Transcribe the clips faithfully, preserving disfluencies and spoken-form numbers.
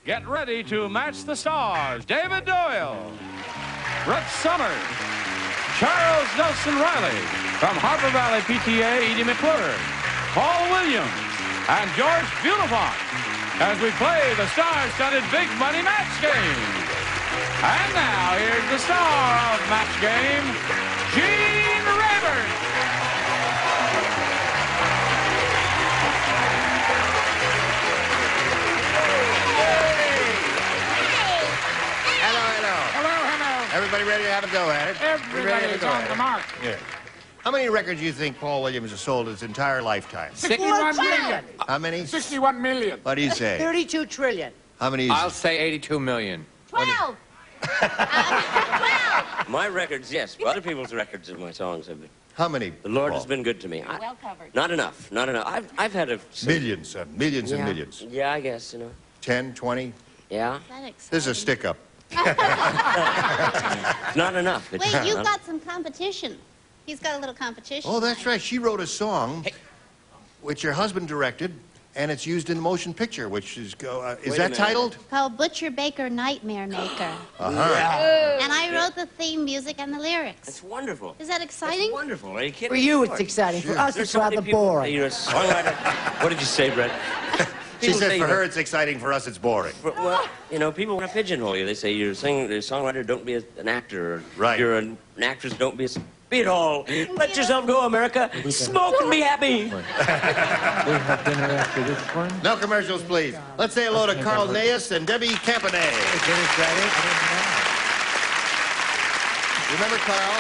Get ready to match the stars. David Doyle, Brett Summers, Charles Nelson Riley, from Harper Valley P T A, Edie McClure, Paul Williams, and George Bulifant, as we play the star-studded Big Money Match Game. And now, here's the star of Match Game, Gene Rayburn. Everybody ready to have a go at it? Everybody is on the mark. Yeah. How many records do you think Paul Williams has sold his entire lifetime? sixty-one million. How many? sixty-one million. What do you say? thirty-two trillion. How many? I'll say eighty-two million. Twelve. Twelve. My records, yes. Other people's records of my songs have been. How many? The Lord Paul? has been good to me. I, Well covered. not enough. Not enough. I've, I've had a... Millions, uh, millions yeah. and millions. Yeah, I guess, you know. Ten, twenty? Yeah. This is a stick-up. Not enough. It's Wait, you've not- got some competition. He's got a little competition. Oh, that's right. She wrote a song, which her husband directed, and it's used in the motion picture, which is... Uh, is Wait a that minute. titled? Called Butcher Baker Nightmare Maker. Uh-huh. And I wrote the theme music and the lyrics. That's wonderful. Is that exciting? That's wonderful. Are you kidding For me? you, Of it's course. exciting. For us, There's it's so many rather people say boring. You're a songwriter. What did you say, Brett? She People said say for you're- her it's exciting, for us it's boring. Well, well, you know, people want to pigeonhole you. They say you're a singer, you're a songwriter, don't be a, an actor. Or Right. You're an, an actress, don't be a... Be it all. Let yourself go, America. Smoke and be happy. We have dinner after this one. No commercials, please. Let's say hello to Carl Nayas and Debbie Campanay. Remember Carl?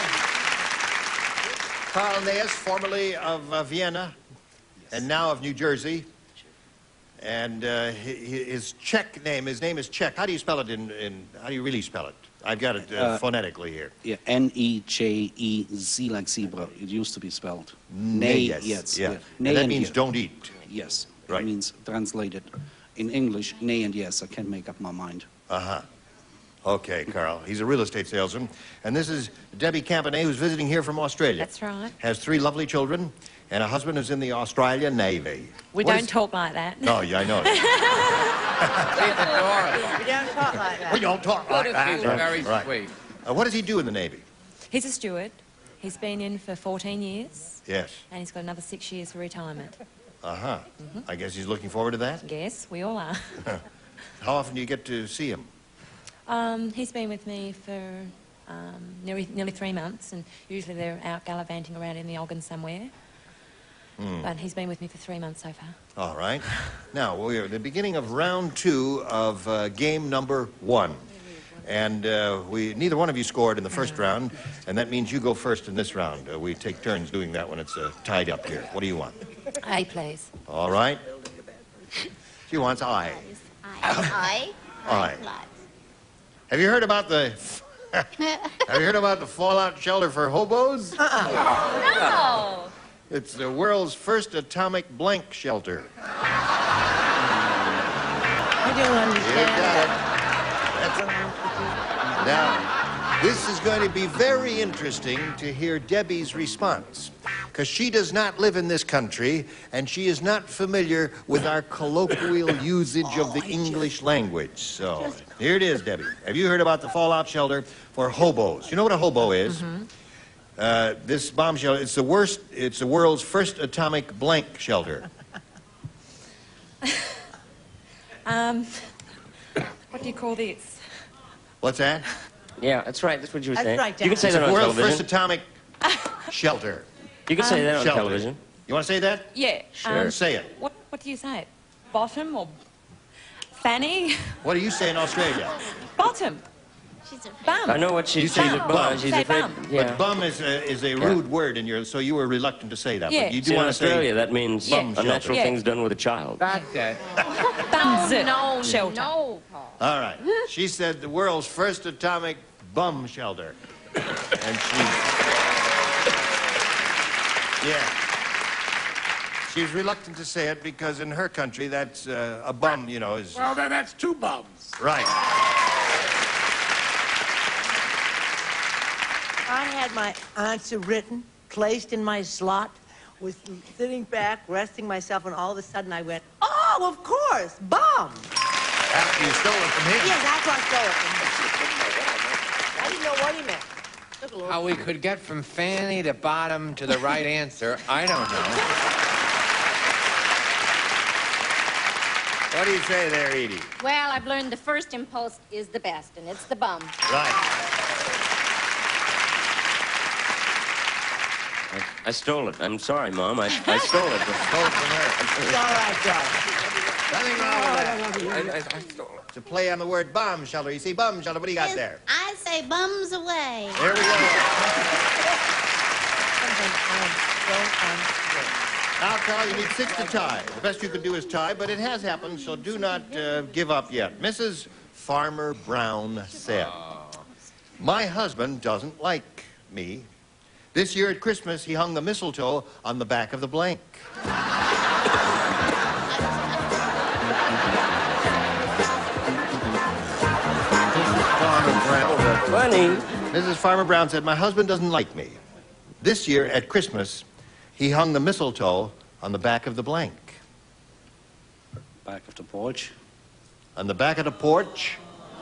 Carl Nayas, formerly of uh, Vienna, and now of New Jersey. And uh, hi- hi- his Czech name, his name is Czech. How do you spell it in, in how do you really spell it? I've got it uh, Uh, phonetically here. Yeah, N E J E Z like zebra. It used to be spelled. Nayas, yes. yeah. yeah. And that and means yes. don't eat. Yes. Right. It means translated in English, nay and yes. I can't make up my mind. Uh-huh. Okay, Carl. He's a real estate salesman. And this is Debbie Campanay, who's visiting here from Australia. That's right. Has three lovely children, and a husband who's in the Australian Navy. We What don't is- talk like that. No, yeah, I know. We don't talk like that. We don't talk like that. He's very Right. sweet. Uh, what does he do in the Navy? He's a steward. He's been in for fourteen years, Yes. and he's got another six years for retirement. Uh-huh. I guess he's looking forward to that. Yes, we all are. How often do you get to see him? Um, he's been with me for um, nearly, nearly three months, and usually they're out gallivanting around in the Ogden somewhere. But he's been with me for three months so far. All right. Now, we're at the beginning of round two of uh, game number one. And uh, we neither one of you scored in the first round, and that means you go first in this round. Uh, we take turns doing that when it's uh, tied up here. What do you want? A, please. All right. She wants I. I. Aye. Have you heard about the... Have you heard about the fallout shelter for hobos? No. It's the world's first atomic blank shelter. I don't You understand. got it. That's- Now, this is going to be very interesting to hear Debbie's response, because she does not live in this country, and she is not familiar with our colloquial usage of the English language. So, here it is, Debbie. Have you heard about the fallout shelter for hobos? You know what a hobo is? Uh, this bomb shelter, it's the worst, it's the world's first atomic blank shelter. Um, what do you call this? What's that? Yeah, that's right. That's what you were That's saying. right, You can Dan. say It's that the on world's television. first atomic shelter. You can say that on Shelter. television. You want to say that? Yeah. Sure. Um, Say it. what, what do you say? Bottom or fanny? What do you say in Australia? Bottom. She's a Bum. I know what she, You she's say a bum. bum. She's Say afraid. bum. Yeah. But bum is a, is a rude word in your, so you were reluctant to say that. Yeah. But you do See, in want to Australia, say that means Yeah. unnatural Yeah. things done with a child. That's it. Bum zip. no, Shelter. no, Paul. All right. She said the world's first atomic bum shelter. And she... Yeah. She's reluctant to say it because in her country, that's uh, a bum, you know, is... Well, then that's two bums. Right. I had my answer written, placed in my slot, was sitting back, resting myself, and all of a sudden I went, oh, of course, bum. After you stole it from him. Yes, that's what I stole it from him. I didn't know what he meant. Took a little- How we could get from Fanny to Bottom to the right answer, I don't know. What do you say there, Edie? Well, I've learned the first impulse is the best, and it's the bum. Right. I, I stole it. I'm sorry, Mom. I, I stole it. Stole it from her. It's all right, Charlie. Nothing wrong with that. I, I, I stole it. It's a play on the word bomb shelter. You see, bum shelter. What do you got there? I say bums away. There we go. Something I am so unsure. Now, Carl, you need six to tie. The best you can do is tie, but it has happened, so do not uh, give up yet. Missus Farmer Brown said, "My husband doesn't like me. This year at Christmas, he hung the mistletoe on the back of the blank." Funny. Missus Farmer Brown said, "My husband doesn't like me. This year at Christmas, he hung the mistletoe on the back of the blank." Back of the porch. On the back of the porch?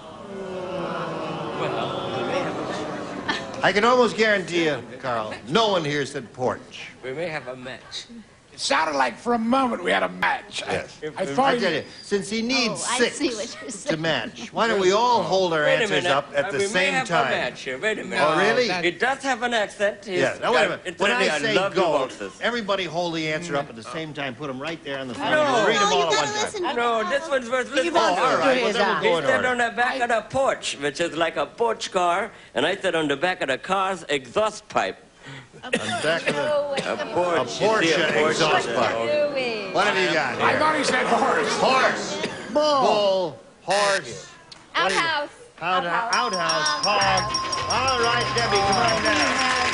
I can almost guarantee you, Carl, no one here said porch. We may have a match. It sounded like for a moment we had a match. Yes. I, I I thought tell he- you, since he needs Oh, I six see what you're to saying. match, why don't we all hold our Wait a answers minute. up at Uh, the we same may have time? A match here. Wait a minute. Oh, really? that- It does have an accent. Yeah. Now, wait a minute. When I say love go, waltzes. everybody hold the answer up at the same time. Put them right there on the front. No. Read them No, all you at gotta one time. listen to No, me. this one's worth listening You've all to. All right. Well, his then eye. we'll go He in said order. on the back of the porch, which is like a porch car, and I said on the back of the car's exhaust pipe. On the back of the... Oh, wait, A the- porch. A you see, Porsche Porsche. exhaust pipe. Louis. What have you got I here? thought he said horse. Horse. Bull. Bull. Horse. Outhouse. Out, outhouse. Hog. All right, Debbie, come on down.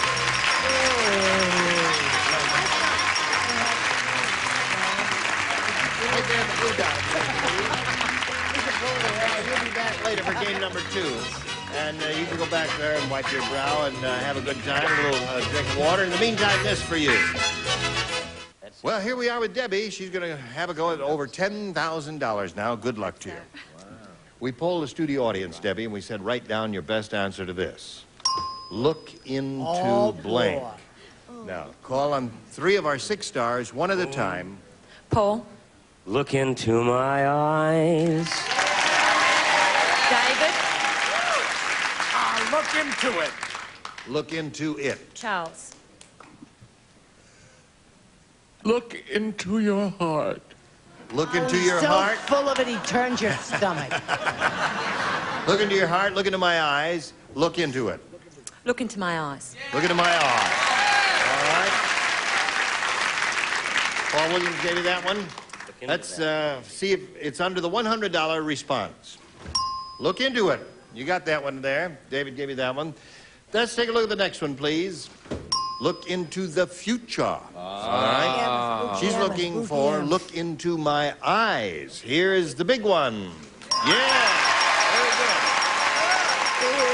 Right there at the blue dot. We'll be back later for game number two. And uh, you can go back there and wipe your brow and uh, have a good time, a little uh, drink of water. In the meantime, this for you. Well, here we are with Debbie. She's going to have a go at over ten thousand dollars now. Good luck to you. We polled the studio audience, Debbie, and we said, write down your best answer to this. Look into Oh, blank. boy. Now, call on three of our six stars, one at a time. Paul. Look into my eyes. David. Ah, look into it. Look into it. Charles. Look into your heart. Look into your so heart. full of it, he turns your stomach. Look into your heart. Look into my eyes. Look into it. Look into my eyes. Look into my eyes. All right. Paul Williams gave you that one. Let's uh, see if it's under the one hundred dollar response. Look into it. You got that one there. David gave you that one. Let's take a look at the next one, please. Look into the future. All right. She's looking for look into my eyes. Here is the big one. Yeah. Very good.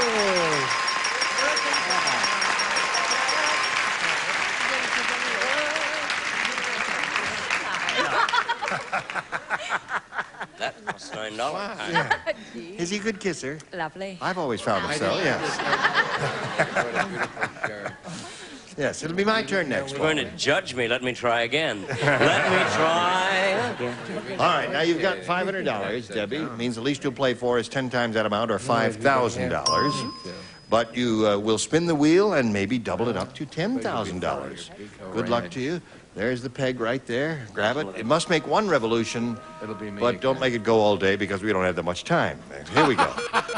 That costs nine dollars. Is he a good kisser? Lovely. I've always found him so, yes. What a beautiful shirt. Yes, it'll be my turn next. You're going to judge me. Let me try again. Let me try again. All right, now you've got five hundred dollars, Debbie. Means the least you'll play for is ten times that amount, or five thousand dollars. But you uh, will spin the wheel and maybe double it up to ten thousand dollars. Good luck to you. There's the peg right there. Grab it. It must make one revolution, It'll be me but don't again. make it go all day because we don't have that much time. Here we go.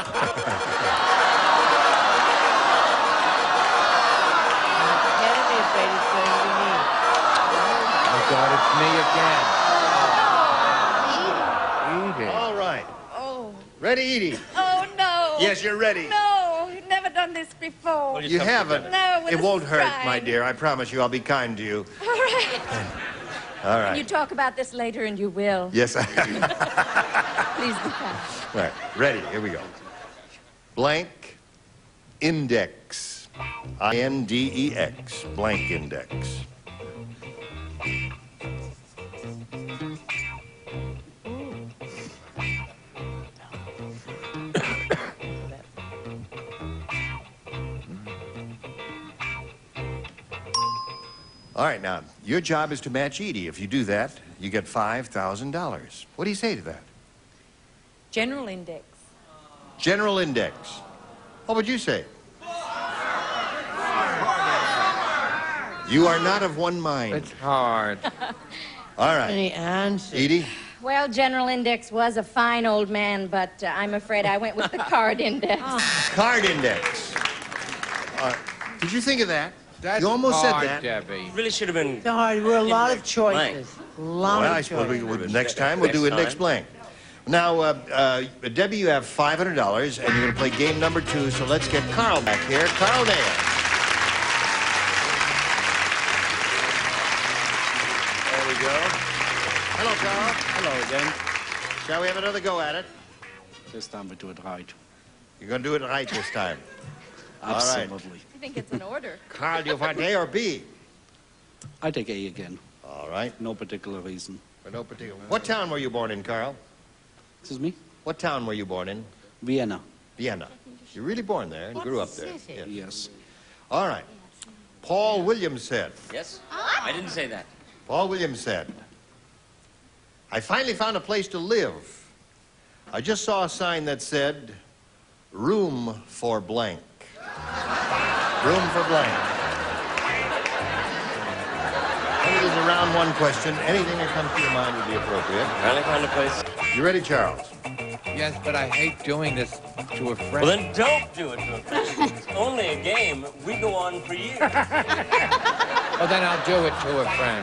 Oh, God, it's me again. Edie. All right. Oh. Ready, Edie? Oh, no. Yes, you're ready. No, you've never done this before. You haven't. No, with It a won't hurt, stride. my dear. I promise you I'll be kind to you. All right. All right. You talk about this later, and you will. Yes. Please be kind. Right. Ready. Here we go. Blank index. I N D E X. Blank index. All right, now, your job is to match Edie. If you do that, you get five thousand dollars. What do you say to that? General index. General index. What would you say? You are not of one mind. It's hard. All right. Any answer? Edie? Well, General Index was a fine old man, but uh, I'm afraid I went with the card index. Card index. Uh, did you think of that? That's you almost hard, said that. Debbie. Really should have been. Sorry, we're a lot of Index choices. A lot Well, of I suppose we, choices. we, next time we'll do Next index time. blank. Now, uh, uh, Debbie, you have five hundred dollars, and you're going to play game number two, so let's get Carl back here. Carl Dale. There we go. Hello, Carl. Hello again. Shall we have another go at it? This time we do it right. You're going to do it right this time. All right. Absolutely. I think it's an order. Carl, do you want A or B? I take A again. All right. No particular reason. For no particular. What town were you born in, Carl? Excuse me? What town were you born in? Vienna. Vienna. You're really born there and grew up there. city? Yes. Yes. All right. Paul Williams said. Yes? I didn't say that. Paul Williams said, I finally found a place to live. I just saw a sign that said, room for blank. Room for blank. It is a round one question. Anything that comes to your mind would be appropriate. Finally found a place. You ready, Charles? Yes, but I hate doing this to a friend. Well, then don't do it to a friend. It's only a game. We go on for years. Well, then I'll do it to a friend.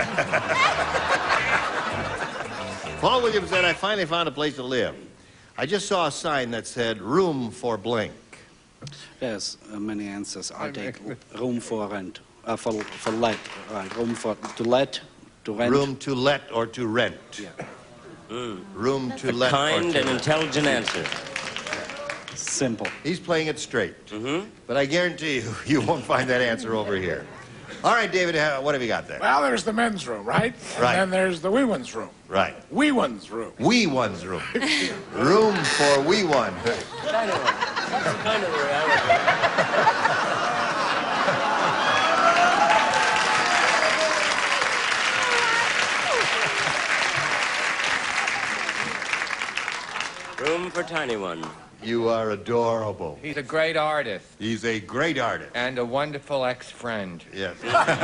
Paul Williams said, I finally found a place to live. I just saw a sign that said, room for blank. There's uh, many answers. I'll take room for rent. Uh, for, for let. Right. Room for to let, to rent. Room to let or to rent. Yeah. Room to A let or kind to and rent. intelligent answer. Simple. He's playing it straight. Mm-hmm. But I guarantee you, you won't find that answer over here. All right, David, uh, what have you got there? Well, there's the men's room, right? Right. And then there's the wee one's room. Right. Wee one's room. Wee one's room. Room for wee one. Kind of, that's kind of the reality. Room for tiny one. You are adorable. He's a great artist He's a great artist. and a wonderful ex-friend. Yes.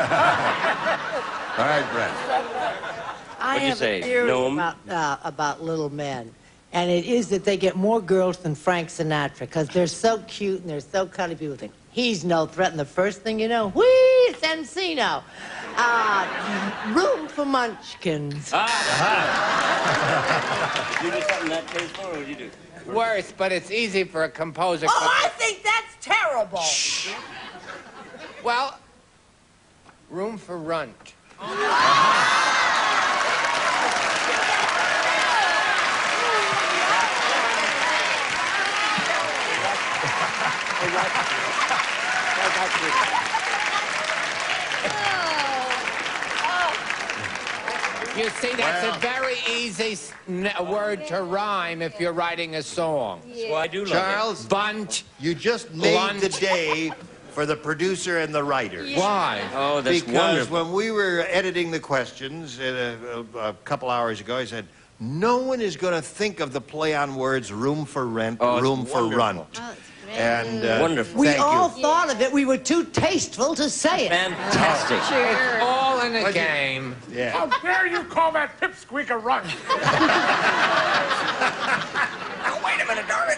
All right, Brett. I What'd you have say, a theory gnome? about, uh, about little men. And it is that they get more girls than Frank Sinatra because they're so cute and they're so cuddly. People think, he's no threat. And the first thing you know, whee, it's Encino. Uh, room for munchkins. Ah, you do something that tasteful, or would you do? Worse, but it's easy for a composer. Oh, I think that's terrible. Well, room for runt. You see, that's Well. a very easy s- n- word to rhyme if you're writing a song. Well, I do love Charles, Bunt. you just made Lunch. the day for the producer and the writers. Why? it. Oh, that's Because wonderful. when we were editing the questions uh, a, a couple hours ago, I said, no one is going to think of the play on words room for rent, Oh, it's room for wonderful. runt. And, uh, Wonderful. We thank all you. thought of it. We were too tasteful to say it. Fantastic. It's all in a game. Yeah. How dare you call that pipsqueak a run? Wait a minute, darn it.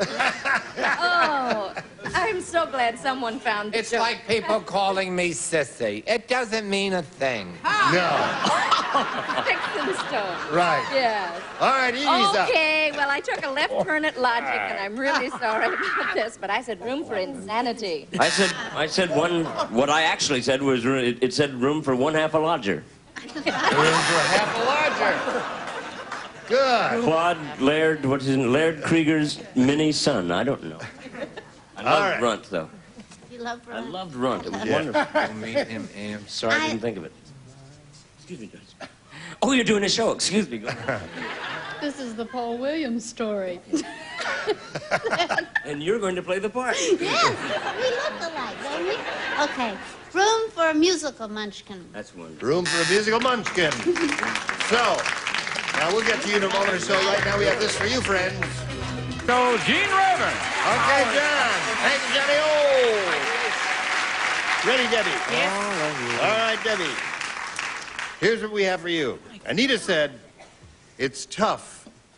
Oh, I'm so glad someone found the It's joke. like people calling me sissy. It doesn't mean a thing. No. Sticks and stones. Right. Yes. All right, Edie's up. Okay, well, I took a left turn at logic, and I'm really sorry about this, but I said room for insanity. I said, I said one. What I actually said was, ru- it, it said room for one half a lodger. Half a larger. Good. Claude Laird, what's his name? Laird Krieger's mini son. I don't know. I All loved right. Runt though. You love I loved Runt. It was Yeah. wonderful. We'll meet him, Am. Sorry, I didn't think of it. Excuse me, Judge. Oh, you're doing a show. Excuse me. Go ahead. This is the Paul Williams story. And you're going to play the part. Yes, we look alike, don't we? Okay, room for a musical munchkin. That's wonderful. Room for a musical munchkin. So, now we'll get to you in a moment or so. Right now we have this for you, friends. So, Gene Rayburn. Okay, John. Thank you, Johnny. Oh! Ready, Debbie? Yes. All right, Debbie. Here's what we have for you. Anita said, it's tough.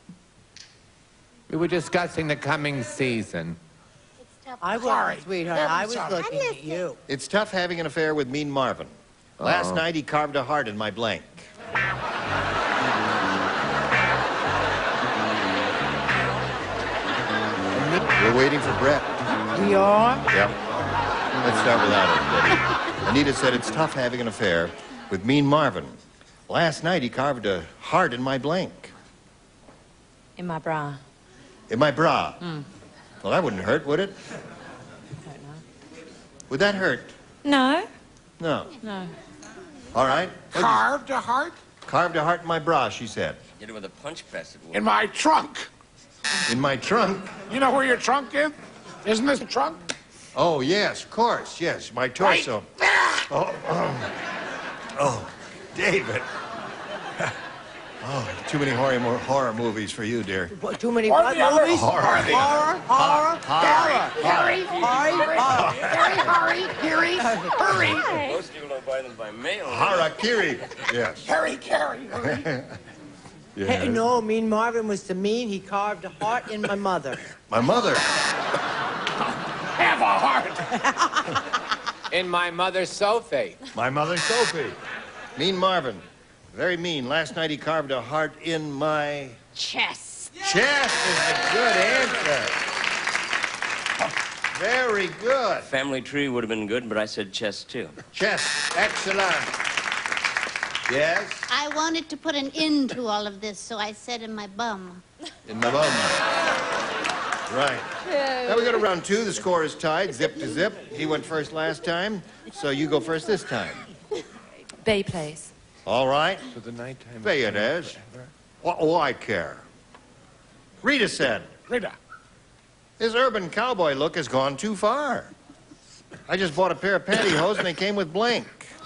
We were discussing the coming season. I Sorry. wasn't, sweetheart. Never I was sorry. looking I at missed you. It's tough having an affair with Mean Marvin. Last Uh-oh. night he carved a heart in my blank. We're waiting for Brett. We are? Yep. Let's start without it, Debbie. Anita said it's tough having an affair with Mean Marvin. Last night he carved a heart in my blank. In my bra. In my bra. Mm. Well, that wouldn't hurt, would it? I don't know. Would that hurt? No. No. No. All right. What'd you- Carved a heart Carved a heart in my bra, she said. Did it with a punch press. It in my trunk. In my trunk? You know where your trunk is? Isn't this a trunk? Oh, yes, of course, yes, my torso. Right there. Oh, oh, oh, David. Oh, too many horror, mo- horror movies for you, dear. What, too many Or what the other- movies? Horror. Horror, horror, horror. Hurry, Hurry, hurry. hurry, hurry, hurry, hurry, Most people don't buy them by mail. Harakiri. Yes. hurry, carry, hurry. Hey, no, Mean Marvin was so mean, he carved a heart in my mother. My mother. Have a heart. In my mother's Sophie. My mother, Sophie. Mean Marvin. Very mean. Last night he carved a heart in my Chest. chest is a good answer. Very good. Family tree would have been good, but I said chest too. Chest. Excellent. Yes? I wanted to put an end to all of this, so I said in my bum. In my bum. Right. Now we go to round two. The score is tied, zip to zip. He went first last time, so you go first this time. B, please. All right. So the nighttime. There it is. What do I care? Rita said, Rita. his urban cowboy look has gone too far. I just bought a pair of pantyhose and they came with blank.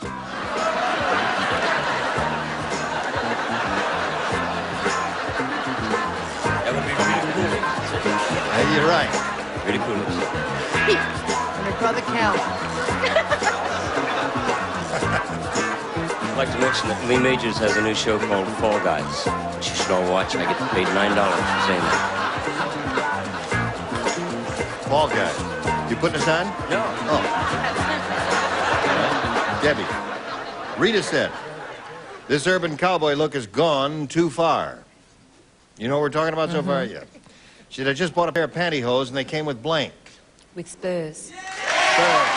That would be really cool. Uh, you're right. Really cool. And my brother Cal. I'd like to mention that Lee Majors has a new show called Fall Guys, which you should all watch. I get paid nine dollars for saying that. Fall guy. You putting us on? No. Oh. Debbie. Rita said, this urban cowboy look has gone too far. You know what we're talking about so far? Yeah. She said, I just bought a pair of pantyhose and they came with blank. With spurs. Spurs.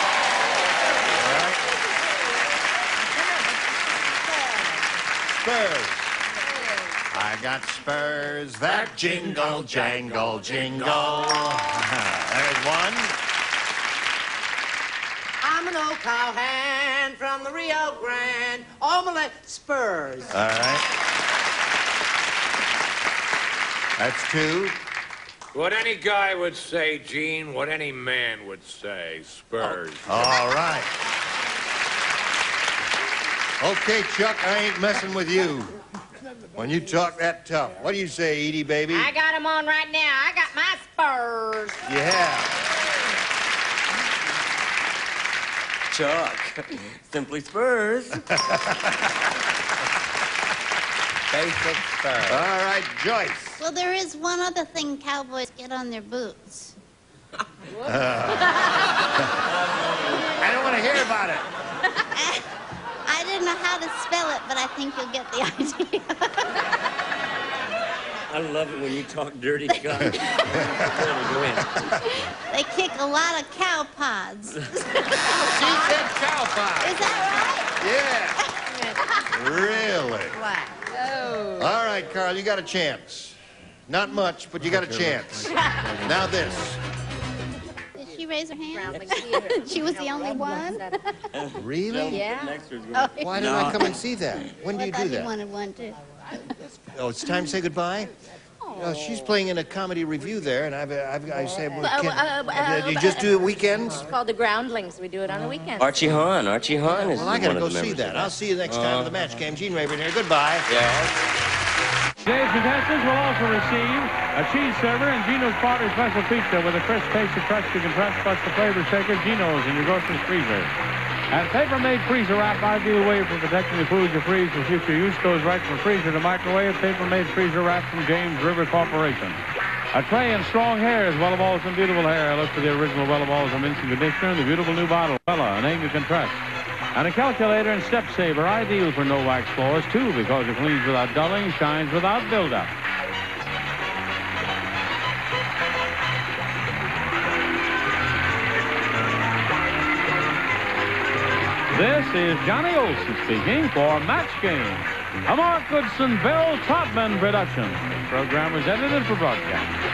Spurs. I got spurs that jingle, jangle, jingle. There's one. I'm an old cowhand from the Rio Grande. All my life, Spurs. All right. That's two. What any guy would say, Gene, what any man would say, Spurs. All right. Okay, Chuck, I ain't messing with you. When you talk that tough. What do you say, Edie, baby? I got them on right now. I got my spurs. Yeah. Chuck. Simply Spurs. Basic spurs. All right, Joyce. Well, there is one other thing cowboys get on their boots. I don't want to hear about it. I didn't know how to spell it, but I think you'll get the idea. I love it when you talk dirty guns. Go ahead. They kick a lot of cow pods. Is She said cow pie. that Yeah. Really? Wow. All right, Carl, you got a chance. Not much, but you got a chance. Now this. right? Did she raise her hand? She was the only one? Really? Yeah. Oh, Why didn't I come and see that? When do I you thought do you that? wanted one, too. Oh, it's time to say goodbye? Uh, she's playing in a comedy review there, and I've, I've, I say, well, Uh, can, uh, uh, uh, do you uh, just do it weekends? It's called the Groundlings. We do it on the weekends. Archie Hahn. Archie Hahn is Well, I one gotta of go the see members that. of I'll see you next time Uh, at the match game. Gene Rayburn here. Goodbye. Yeah. Today's contestants will also receive a cheese server and Gino's Party Special Pizza with a crisp taste of crust you can trust, plus the flavor shaker Gino's in your grocer's freezer. And paper-made freezer wrap, ideal way for protecting the food you freeze for future use, goes right from freezer to microwave. Paper-made freezer wrap from James River Corporation. A tray and strong hair is Wella Balls and Beautiful Hair. Look for the original Wella Balls and Mincing Conditioner in the beautiful new bottle. Wella, a name you can trust. And a calculator and step saver, ideal for no wax floors, too, because it cleans without dulling, shines without buildup. This is Johnny Olson speaking for Match Game, a Mark Goodson, Bill Todman production. This program was edited for broadcast.